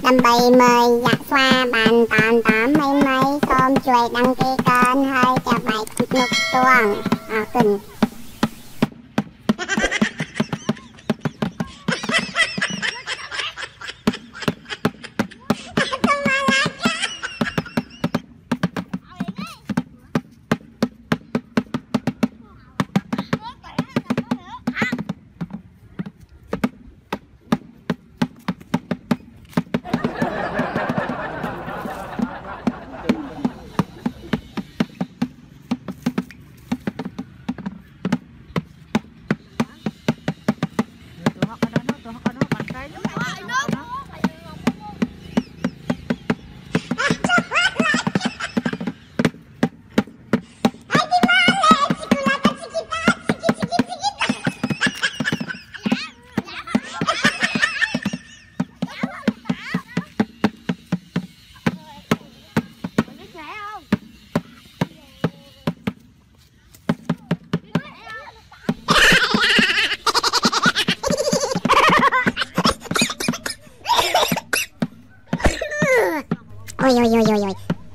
Đầm bầy mời dạ xoa bàn tán tám mấy mấy xôm chuối đăng ký kênh hơi cho bài nục tuồng kinh. Ôi ôi ôi ôi ôi.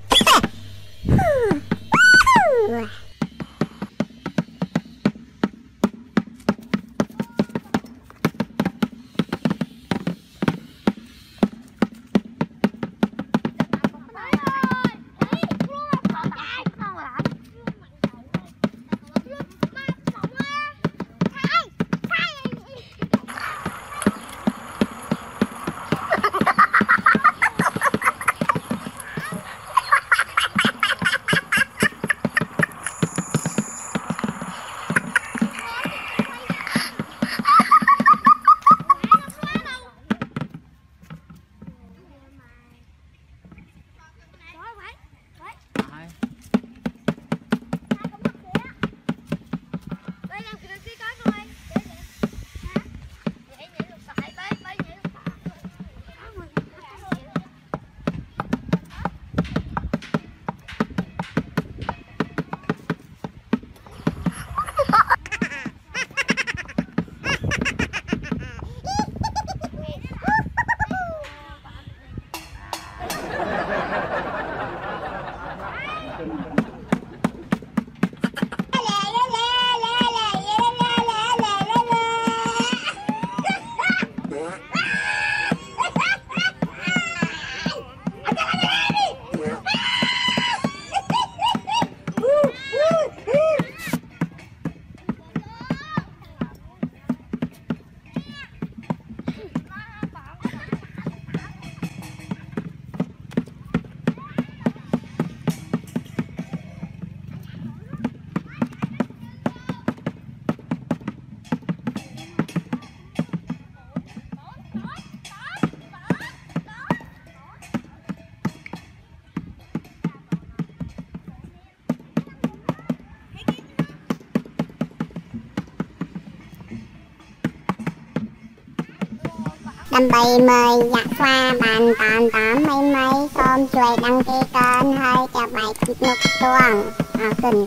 Đầm bầy mời dạ xoa bàn tán tám mấy mấy xôm chuối đăng ký kênh hơi cho bài nục tuồng kinh.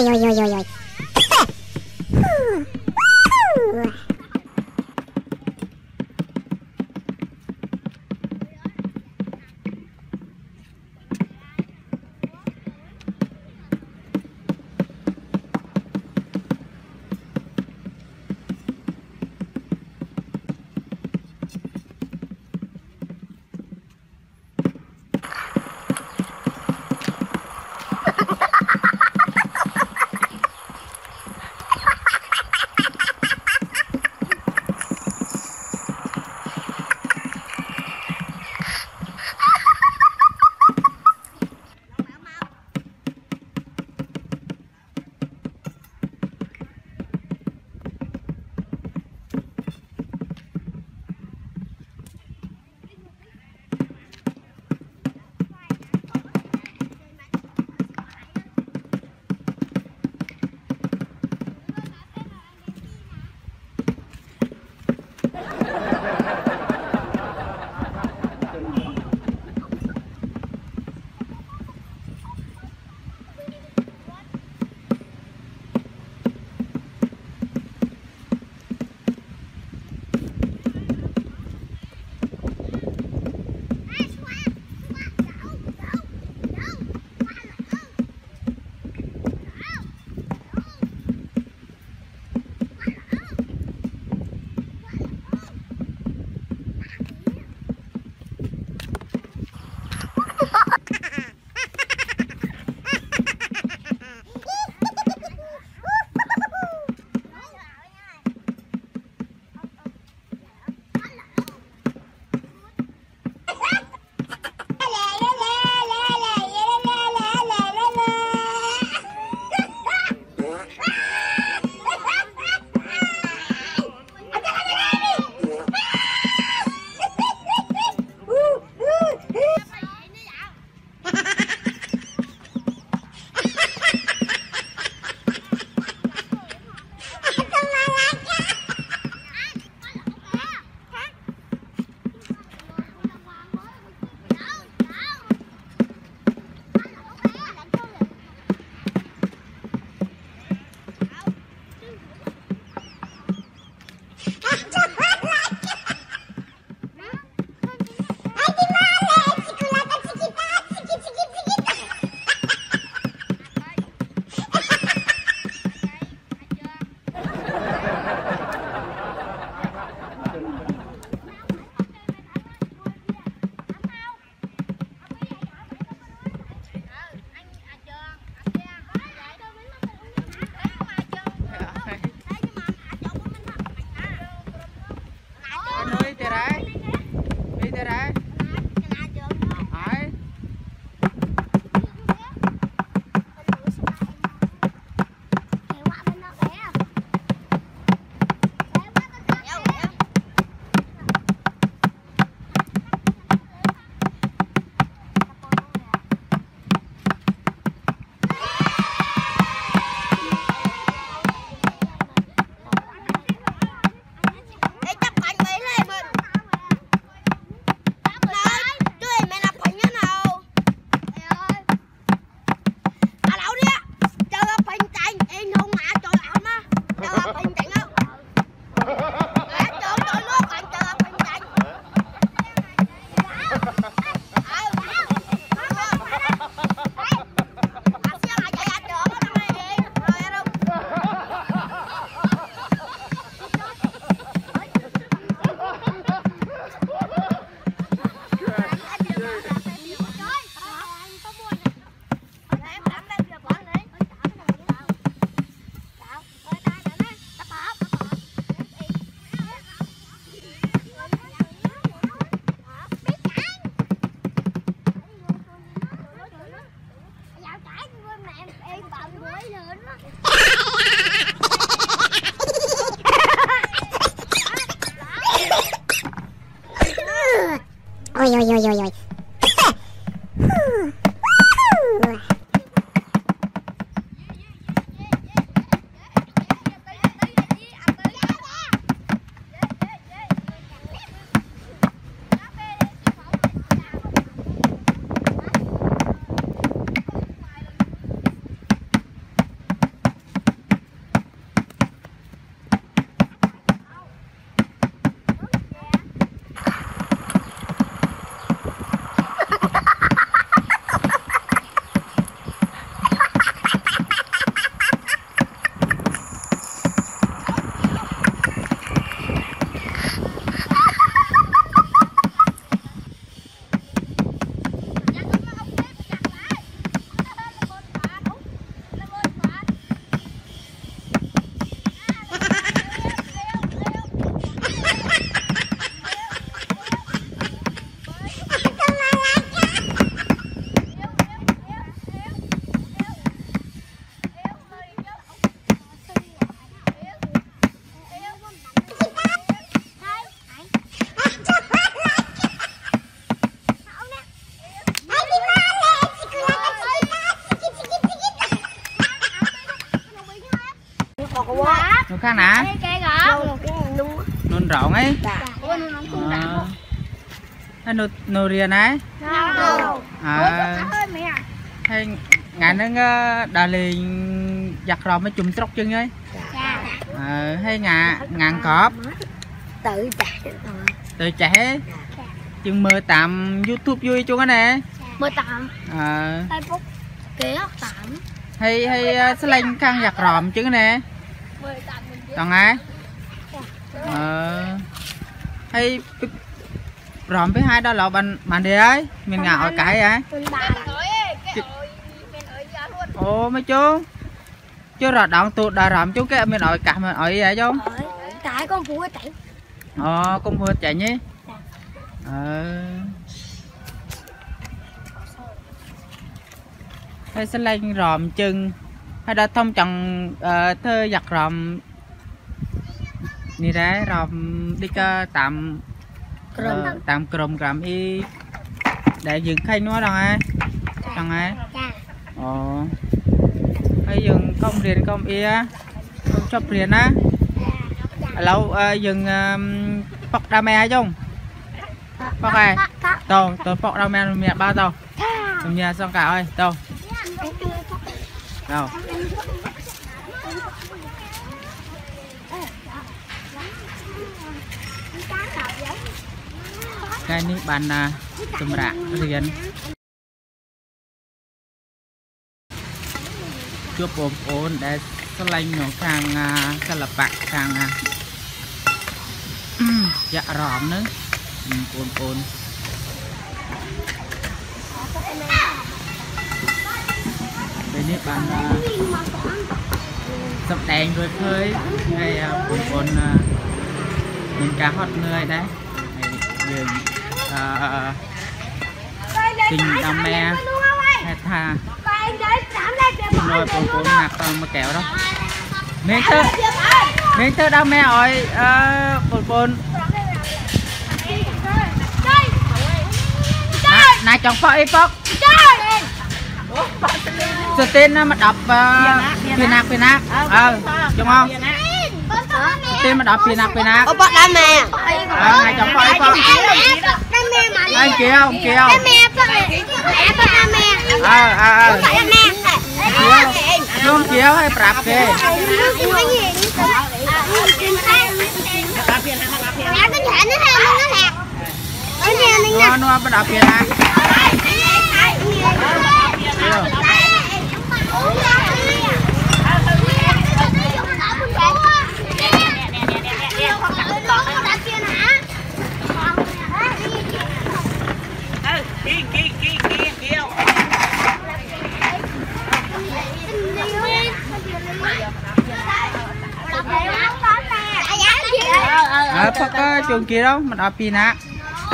Ôi ôi ôi ôi ôi. Ôi ôi ôi ôi ôi. khác nè nôn rộng ấy nô riêng ấy hay ngày nó đà liền giặt rồi mới chùm tróc chân ấy hay ngàn cọp tự trẻ chừng mơ tạm YouTube vui chung cái nè mơ tạm Facebook kế học tạm hay sẽ lên khăn giặt ròm chứ nè còn ai hay ròm với hai đó là bạn đi ấy mình ngạo cái ấy ồ mấy chú chứ rồi đoạn tụt đà ròm chú cái mình ở cả mình ở vậy chứ cái con phú chạy con phú chạy nhé hay sẽ lên ròm chừng hay đã thông chồng thơ giặt ròm như thế ròm đi cơ tạm crom cầm y để dừng khay nó đâu ai chẳng ai hay dừng công riêng công y á không chấp riêng á lâu dừng bọc đam mê hay không bọc này tôi bọc đam mê mẹ bao tàu nhà xong cả ơi đâu đâu cái này bàn tùm rạ riêng chụp ổn để sẽ lên nó càng sẽ là bạc càng dạ rõm nữa ổn đây này bàn sập đèn rồi khơi hay ổn nhìn cá hot người đấy dừng tình đam mê hay tha rồi cũng nạp mà kẹo đó miếng thơ đam mê rồi bồn này chồng phơi ít phóc sự tin mà đọc phiền nạc đúng không tin mà đọc phiền nạc ô bọ đam mê này chồng phơi ít phóc anh kia không luôn chiếu hay bạp kì nó bắt đầu kia nè có trường kia đâu mà đọc pin á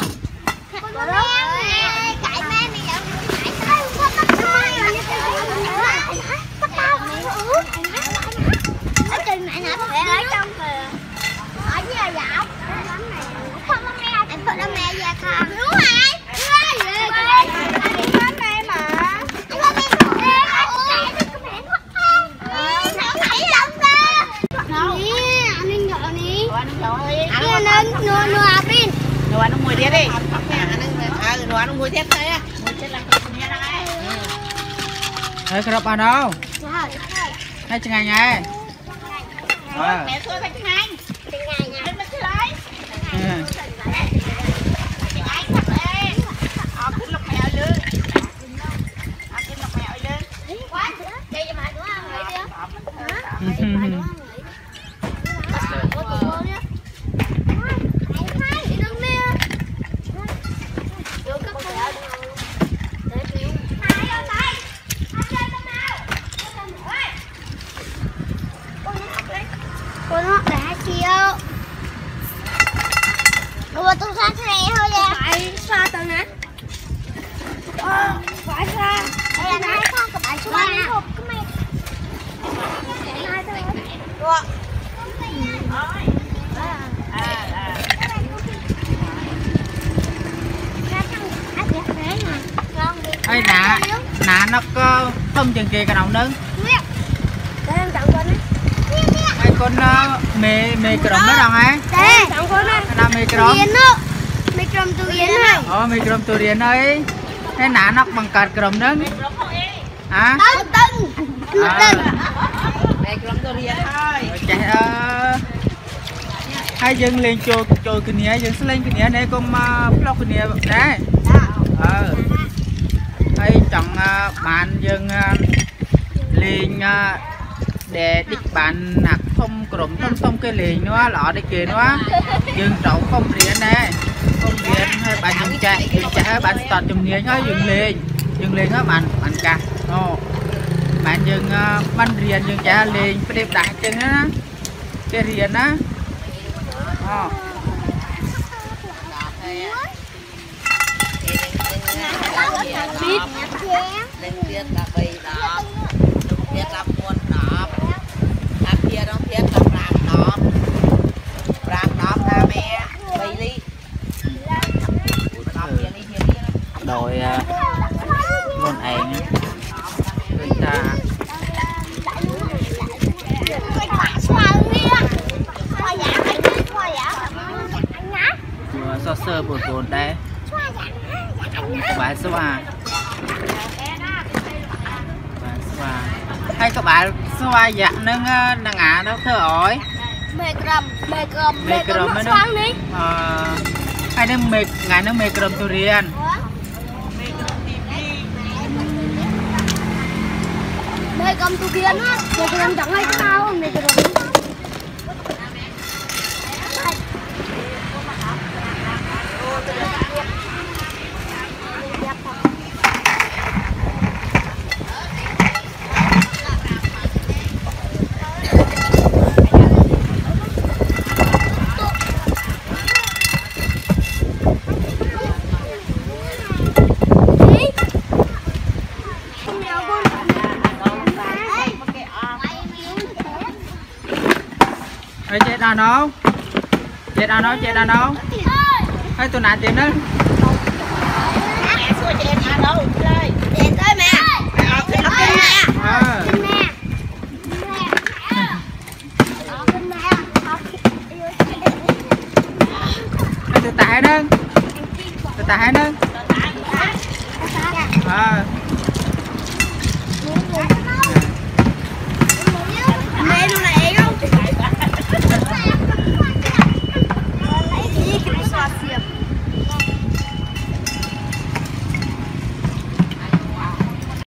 nó mùi tiết đi nó mùi tiết thôi á thấy cái ăn đâu hay chừng ngày ngày mẹ xui phải chừng ngày nó cứ lấy tôi sát này thôi nha. Phải xa tao nè. Phải xa. Đây là hai con của bạn xuống nha. Ê nè nó có thông chừng kia cái đầu nướng. Để em chọn con á. con mê crom đó đâu hả? Thế, chẳng con này. Nào mê crom. Mê crom tu yến này. Mê crom tu riêng ấy. Thế nã nó bằng card crom đó. Hả? Tân. Mẹ crom tu riêng thôi. Chạy hai dân lên cho cái này, dân sẽ lên cái này này con vlog cái này đấy. Hay chọn bạn dân lên để đích bạn nạc thông cụm thông cái liền nó lọ đi kìa nó dừng trậu không riêng nè không riêng hay bạn dừng chạy bạn start chùm niên á dừng lên á bạn cả bạn dừng ban riêng dừng chạy liền phải đẹp đại chân á cái riêng á lên tiền là bì đỏ tiền là muôn đỏ làm kia đó tiền là ràng đỏ ra mẹ bì đi đội con ảnh người ta sơ sơ buồn đây bạn xóa hay các bạn xóa dạng nâng ngã nó thở ỏi mê crom nó xoắn đi hay nâng mê ngã nâng mê crom tu riêng mê crom tu riêng á mê crom chẳng hay sao mê crom chết đâu nó hay tụi nào chết đó mẹ xua chị em ở đâu chơi đến tới mẹ tụi tại đó